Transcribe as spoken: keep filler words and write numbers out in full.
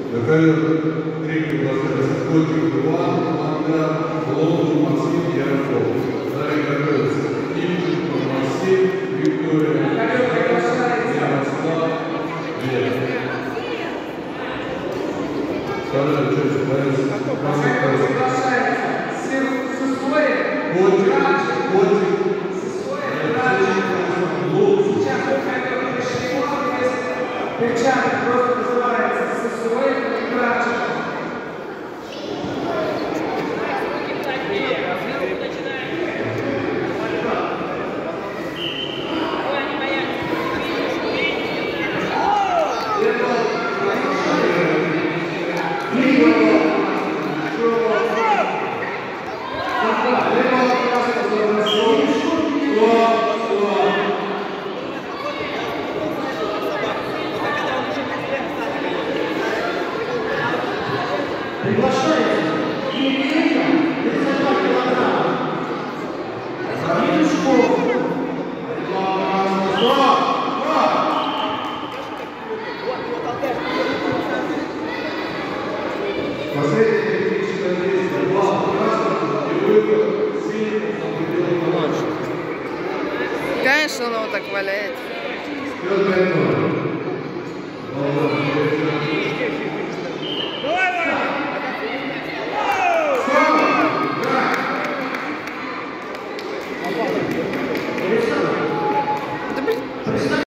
Такая третья возможность. Котик два, команда Лондон, Максим, Ярков. Далее готовится Киев, Максим, Виктория, Ярослав, Лев. Вторая часть боится. Котик, котик. Перчаток просто называется сосуэль и крачек. Конечно, он его так валяет.